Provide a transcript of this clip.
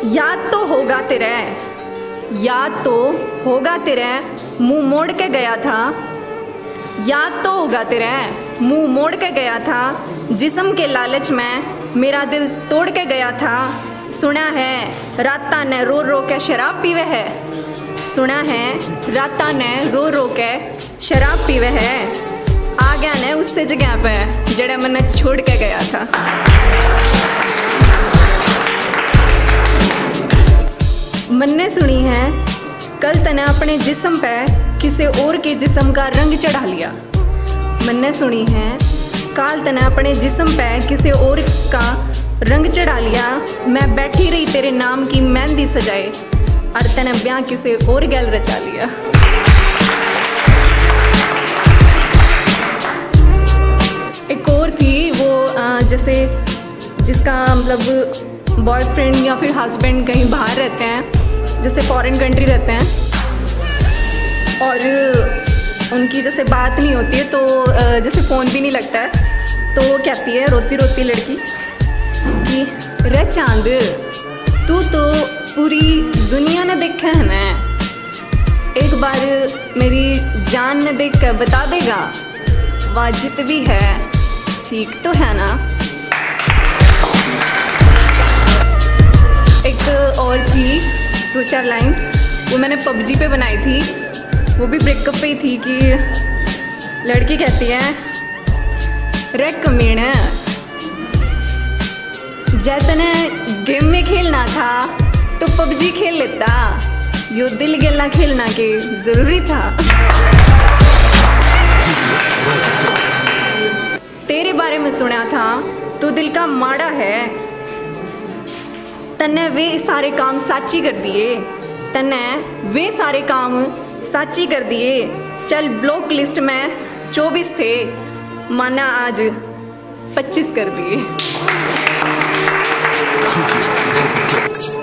याद तो होगा तेरे, याद तो होगा तेरे, मुंह मोड़ के गया था। याद तो होगा तेरे, मुंह मोड़ के गया था। जिस्म के लालच में मेरा दिल तोड़ के गया था। सुना है राता ने रो रो के शराब पीवे है। सुना है राता ने रो रो के शराब पीवे है। आ गया ने उससे जगह पे जड़े मैंने छोड़ के गया था। मैंने सुनी है कल तने अपने जिस्म पे किसी और के जिस्म का रंग चढ़ा लिया। मैंने सुनी है कल तने अपने जिस्म पे किसी और का रंग चढ़ा लिया। मैं बैठी रही तेरे नाम की मेहंदी सजाए और तने ब्याह किसी और गैल रचा लिया। एक और थी वो जैसे जिसका मतलब बॉयफ्रेंड या फिर हस्बैंड कहीं बाहर रहते हैं, जैसे फॉरेन कंट्री रहते हैं और उनकी जैसे बात नहीं होती है तो जैसे फ़ोन भी नहीं लगता है तो वो कहती है रोती रोती लड़की कि रे चांद तू तो पूरी दुनिया ने देखा है ना, एक बार मेरी जान ने देख कर बता देगा वाजिब भी है, ठीक तो है ना। एक और थी 2-4 लाइन वो मैंने PUBG पे बनाई थी, वो भी ब्रेकअप पे ही थी कि लड़की कहती है रे कमीने जब तने गेम में खेलना था तो PUBG खेल लेता, यो दिल गला खेलना के ज़रूरी था। तेरे बारे में सुना था तो दिल का माड़ा है, तन्ने वे सारे काम साची कर दिए, तन्ने वे सारे काम साची कर दिए। चल ब्लॉक लिस्ट में 24 थे, माना आज 25 कर दिए।